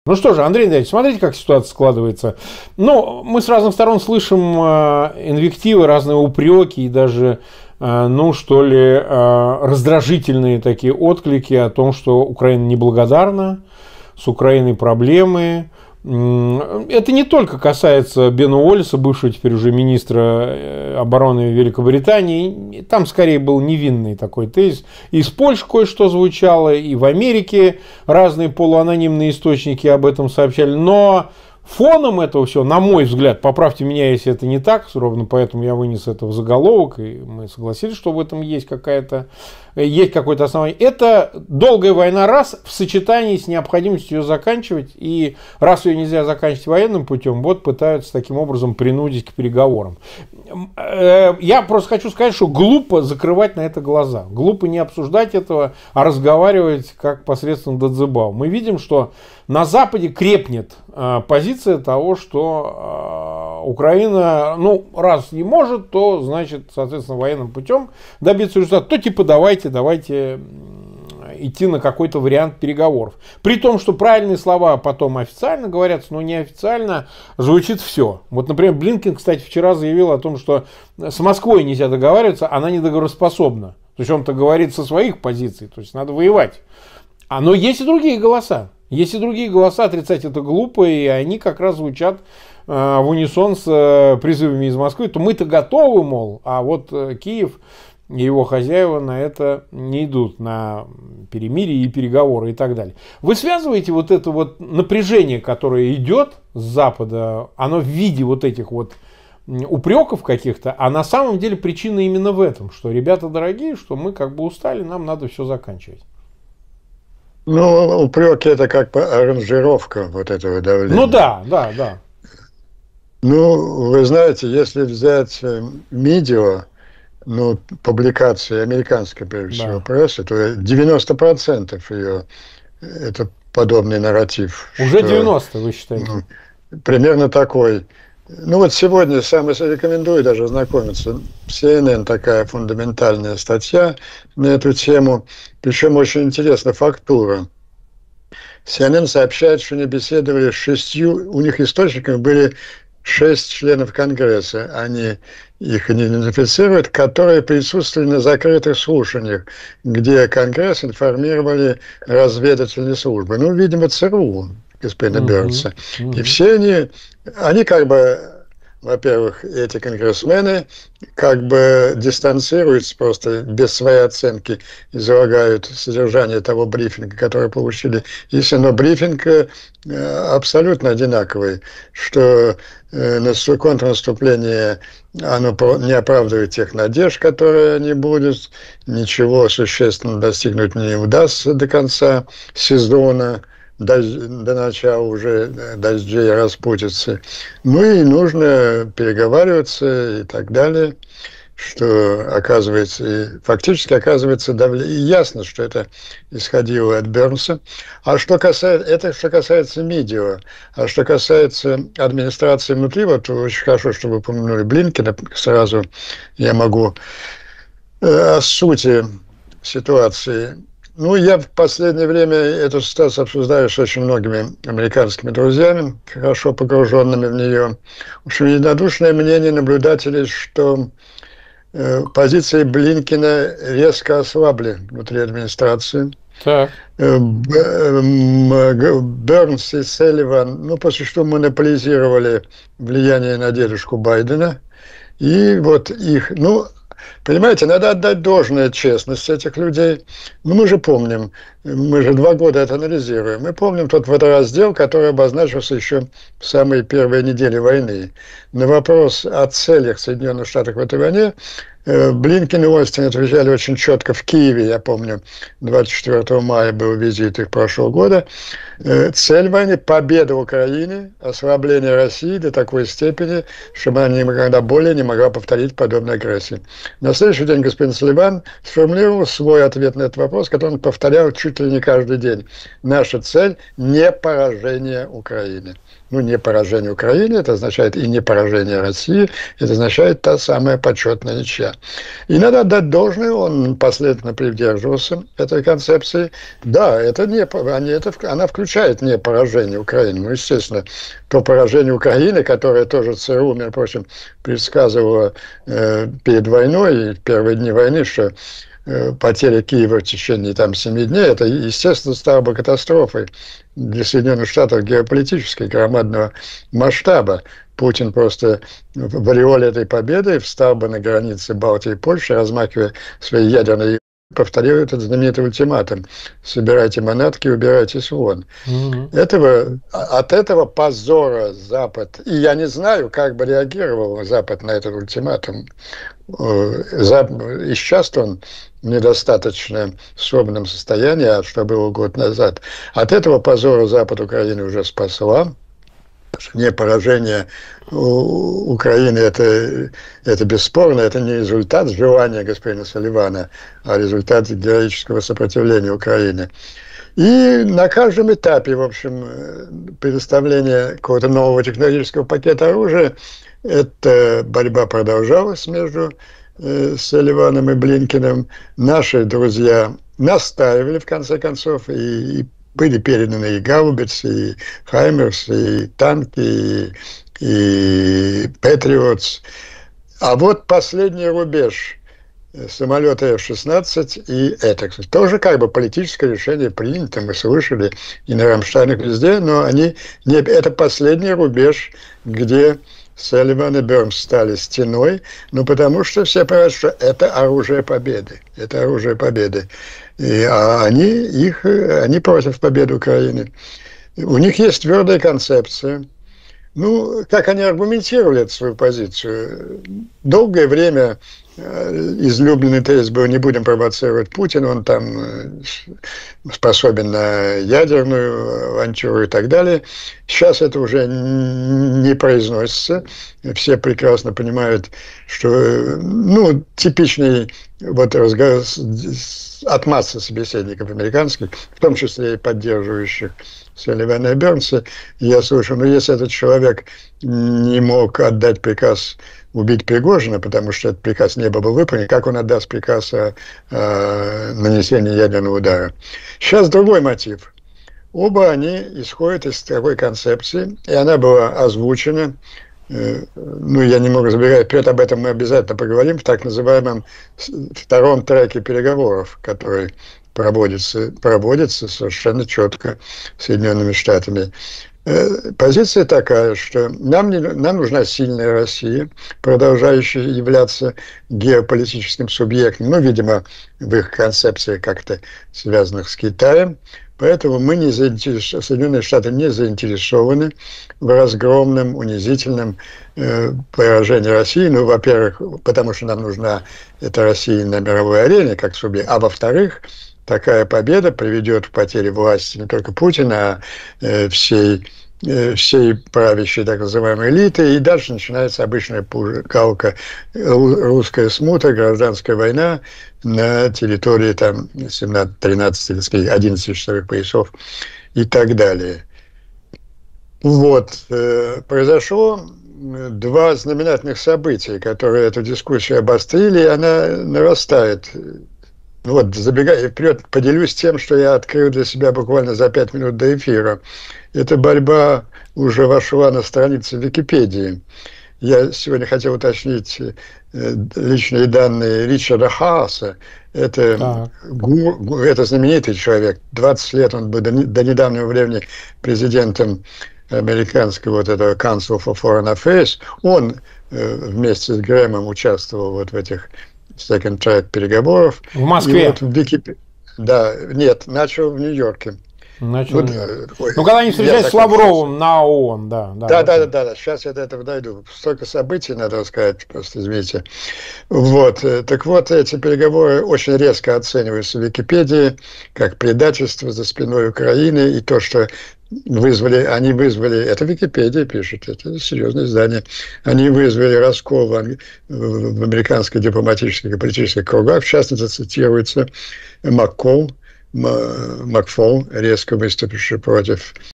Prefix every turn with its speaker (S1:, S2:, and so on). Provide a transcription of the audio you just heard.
S1: Ну что же, Андрей Андреевич, смотрите, как ситуация складывается. Ну, мы с разных сторон слышим инвективы, разные упреки и даже, ну, что ли, раздражительные такие отклики о том, что Украина неблагодарна, с Украиной проблемы. Это не только касается Бена Уоллеса, бывшего теперь уже министра обороны Великобритании. Там скорее был невинный такой тезис. И из Польши кое-что звучало, и в Америке разные полуанонимные источники об этом сообщали. Но фоном этого всего, на мой взгляд, поправьте меня, если это не так, ровно поэтому я вынес это в заголовок, и мы согласились, что в этом есть какое-то основание. Это долгая война, раз, в сочетании с необходимостью ее заканчивать, и раз ее нельзя заканчивать военным путем, вот пытаются таким образом принудить к переговорам. Я просто хочу сказать, что глупо закрывать на это глаза, глупо не обсуждать этого, а разговаривать как посредством Дадзебао. Мы видим, что на Западе крепнет позиция того, что Украина, ну, раз не может, то, значит, соответственно, военным путем добиться результата, то типа давайте идти на какой-то вариант переговоров. При том, что правильные слова потом официально говорятся, но неофициально звучит все. Вот, например, Блинкен, кстати, вчера заявил о том, что с Москвой нельзя договариваться, она недоговороспособна. То есть он-то говорит со своих позиций, то есть надо воевать. Но есть и другие голоса. Есть и другие голоса, отрицать это глупо, и они как раз звучат в унисон с призывами из Москвы. То мы-то готовы, мол, а вот Киев и его хозяева на это не идут, на перемирие и переговоры и так далее. Вы связываете вот это вот напряжение, которое идет с Запада, оно в виде вот этих вот упреков каких-то, а на самом деле причина именно в этом, что ребята дорогие, что мы как бы устали, нам надо все заканчивать.
S2: Ну, упреки это как бы аранжировка вот этого давления.
S1: Ну да.
S2: Ну, вы знаете, если взять медиа, ну, публикации американской, прежде всего, прессы, то 90% ее это подобный нарратив.
S1: Уже 90, вы считаете?
S2: Ну, примерно такой. Ну вот сегодня сам рекомендую даже ознакомиться. CNN такая фундаментальная статья на эту тему. Причем очень интересна фактура. CNN сообщает, что они беседовали с 6, у них источниками были 6 членов Конгресса, они их идентифицируют, которые присутствовали на закрытых слушаниях, где Конгресс информировали разведывательные службы. Ну, видимо, ЦРУ господина Бернса. И все они как бы, во-первых, эти конгрессмены как бы дистанцируются просто без своей оценки, излагают содержание того брифинга, который получили. Но брифинг абсолютно одинаковый, что контрнаступление, оно не оправдывает тех надежд, которые они будут, ничего существенно достигнуть не удастся до конца сезона, до начала уже дождей, распутицы. Ну и нужно переговариваться и так далее, что оказывается, и фактически оказывается давление. И ясно, что это исходило от Бернса. Что касается медиа. А что касается администрации внутри, вот очень хорошо, что вы упомянули Блинкена, сразу я могу о сути ситуации. Ну, я в последнее время эту ситуацию обсуждаю с очень многими американскими друзьями, хорошо погруженными в нее. В общем, единодушное мнение наблюдателей, что позиции Блинкена резко ослабли внутри администрации.
S1: Так.
S2: Бернс и Салливан, ну, по существу, монополизировали влияние на дедушку Байдена. И вот их, ну, понимаете, надо отдать должное честность этих людей. Но мы же помним, мы же 2 года это анализируем. Мы помним тот водораздел, который обозначился еще в самые первые недели войны. На вопрос о целях Соединенных Штатов в этой войне Блинкен и Остин отвечали очень четко в Киеве, я помню, 24 мая был визит их прошлого года. Цель войны – победа Украины, ослабление России до такой степени, чтобы она никогда более не могла повторить подобной агрессии. На следующий день господин Салливан сформулировал свой ответ на этот вопрос, который он повторял чуть ли не каждый день. Наша цель – не поражение Украины. ну, не поражение Украины, это означает и не поражение России, это означает та самая почетная ничья. И надо отдать должное, он последовательно придерживался этой концепции. Да, она включает не поражение Украины. Ну, естественно, то поражение Украины, которое тоже ЦРУ, между прочим, предсказывало перед войной, в первые дни войны, что потеря Киева в течение 7 дней, это, естественно, стало бы катастрофой для Соединенных Штатов геополитической громадного масштаба. Путин просто в ореоле этой победы встал бы на границе Балтии и Польши, размахивая свои ядерные, повторил этот знаменитый ультиматум: собирайте манатки, убирайтесь вон. От этого позора Запад, и я не знаю, как бы реагировал Запад на этот ультиматум. И сейчас он в недостаточно собранном состоянии, что было год назад. От этого позора Запад Украины уже спасла. Не поражение Украины, это бесспорно, это не результат желания господина Салливана, а результат героического сопротивления Украины. И на каждом этапе, в общем, предоставления какого-то нового технологического пакета оружия, эта борьба продолжалась между Салливаном и Блинкеном. Наши друзья настаивали, в конце концов, и были переданы и гаубицы, и Хаймерс, и танки, и Патриотс. А вот последний рубеж – самолеты F-16, и это, кстати, тоже как бы политическое решение принято, мы слышали и на Рамштайнах везде, но это последний рубеж, где Салливан и Бернс стали стеной, потому что все понимают, что это оружие победы. Это оружие победы. Они против победы Украины. У них есть твердая концепция. Ну, как они аргументировали эту свою позицию? Долгое время излюбленный тезис был: не будем провоцировать Путина, он там способен на ядерную авантюру и так далее. Сейчас это уже не произносится. Все прекрасно понимают, что, типичный разговор от массы собеседников американских, в том числе и поддерживающих Салливана и Бернса, я слышал, если этот человек не мог отдать приказ убить Пригожина, потому что этот приказ не был бы выполнен, как он отдаст приказ о нанесении ядерного удара? Сейчас другой мотив. Оба они исходят из такой концепции, и она была озвучена, я не могу забегать вперед, об этом мы обязательно поговорим, в так называемом втором треке переговоров, который проводится совершенно четко Соединенными Штатами. Позиция такая, что нам нужна сильная Россия, продолжающая являться геополитическим субъектом, видимо, в их концепции как-то связанных с Китаем. Поэтому Соединенные Штаты не заинтересованы в разгромном, унизительном поражении России. Во-первых, потому что нам нужна эта Россия на мировой арене как субъект, а во-вторых, такая победа приведет к потере власти не только Путина, а всей правящей так называемой элиты, и дальше начинается обычная пугалка, русская смута, гражданская война на территории 17, 13, 11 часовых поясов и так далее. Произошло два знаменательных события, которые эту дискуссию обострили, и она нарастает. Забегая вперед, поделюсь тем, что я открыл для себя буквально за 5 минут до эфира. Эта борьба уже вошла на страницы Википедии. Я сегодня хотел уточнить личные данные Ричарда Хааса. Это знаменитый человек. 20 лет он был до недавнего времени президентом американского этого Council for Foreign Affairs. Он вместе с Грэмом участвовал в этих second track переговоров.
S1: В Москве?
S2: Начал в Нью-Йорке.
S1: Когда они встречались с Лавровым на ООН, да.
S2: Сейчас я до этого дойду. Столько событий, надо сказать, просто извините. Эти переговоры очень резко оцениваются в Википедии как предательство за спиной Украины, и то, что они вызвали, это Википедия пишет, это серьезное издание, они вызвали раскол в американской дипломатических и политических кругах, в частности, цитируется Макфол, резко выступивший против